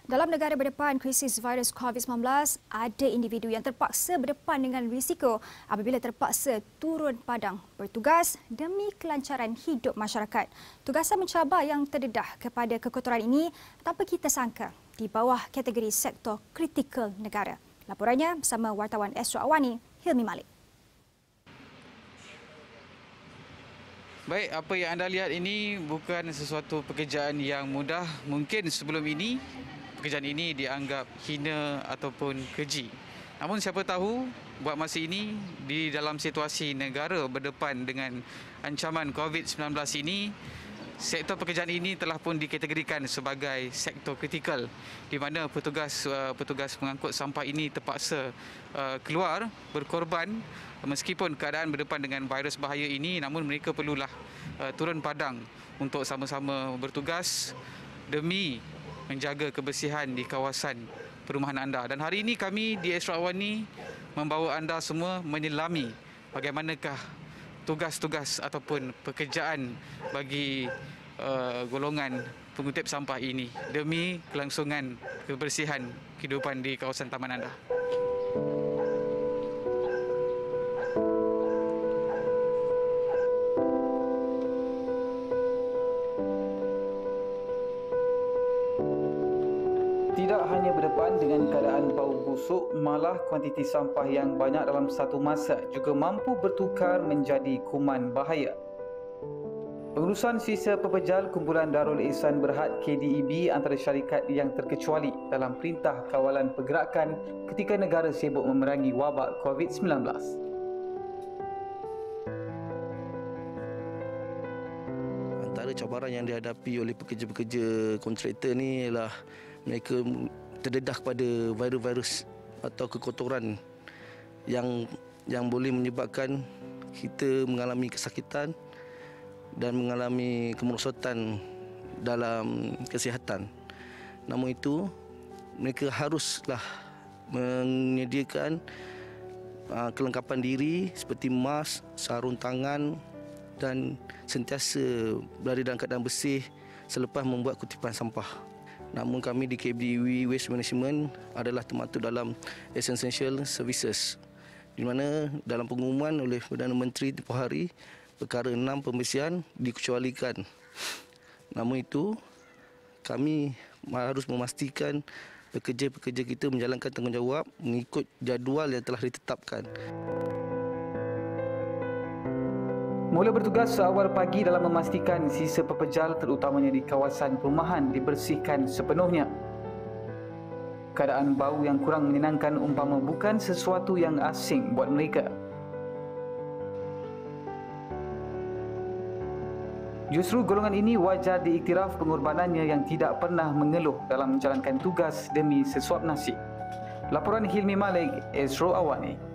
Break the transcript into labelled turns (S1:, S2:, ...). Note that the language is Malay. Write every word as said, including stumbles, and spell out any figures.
S1: Dalam negara berdepan krisis virus COVID sembilan belas, ada individu yang terpaksa berdepan dengan risiko apabila terpaksa turun padang bertugas demi kelancaran hidup masyarakat. Tugasan mencabar yang terdedah kepada kekotoran ini tanpa kita sangka di bawah kategori sektor kritikal negara. Laporannya bersama wartawan Esra Awani, Hilmi Malik.
S2: Baik, apa yang anda lihat ini bukan sesuatu pekerjaan yang mudah. Mungkin sebelum ini, pekerjaan ini dianggap hina ataupun keji. Namun siapa tahu, buat masa ini, di dalam situasi negara berdepan dengan ancaman COVID sembilan belas ini, sektor pekerjaan ini telah pun dikategorikan sebagai sektor kritikal, di mana petugas uh, petugas pengangkut sampah ini terpaksa uh, keluar berkorban. Meskipun keadaan berdepan dengan virus bahaya ini, namun mereka perlulah uh, turun padang untuk sama-sama bertugas demi menjaga kebersihan di kawasan perumahan anda. Dan hari ini kami di Esra Awani membawa anda semua menyelami bagaimanakah tugas-tugas ataupun pekerjaan bagi uh, golongan pengutip sampah ini demi kelangsungan kebersihan kehidupan di kawasan taman anda.
S3: Tidak hanya berdepan dengan keadaan bau busuk, malah kuantiti sampah yang banyak dalam satu masa juga mampu bertukar menjadi kuman bahaya. Pengurusan sisa pepejal Kumpulan Darul Ihsan Berhad K D E B antara syarikat yang terkecuali dalam Perintah Kawalan Pergerakan ketika negara sibuk memerangi wabak COVID sembilan belas.
S4: Antara cabaran yang dihadapi oleh pekerja-pekerja kontraktor ni ialah mereka terdedah kepada virus-virus atau kekotoran yang yang boleh menyebabkan kita mengalami kesakitan dan mengalami kemerosotan dalam kesihatan. Namun itu, mereka haruslah menyediakan uh, kelengkapan diri seperti mask, sarung tangan dan sentiasa berada dalam keadaan bersih selepas membuat kutipan sampah. Namun kami di K B D W Waste Management adalah termasuk dalam Essential Services, di mana dalam pengumuman oleh Perdana Menteri tempoh hari, perkara enam pembersihan dikecualikan. Namun itu, kami harus memastikan pekerja-pekerja kita menjalankan tanggungjawab mengikut jadual yang telah ditetapkan.
S3: Mula bertugas seawal pagi dalam memastikan sisa pepejal terutamanya di kawasan perumahan dibersihkan sepenuhnya. Keadaan bau yang kurang menyenangkan umpama bukan sesuatu yang asing buat mereka. Justru golongan ini wajar diiktiraf pengorbanannya yang tidak pernah mengeluh dalam menjalankan tugas demi sesuap nasi. Laporan Hilmi Malik, Esra Awani.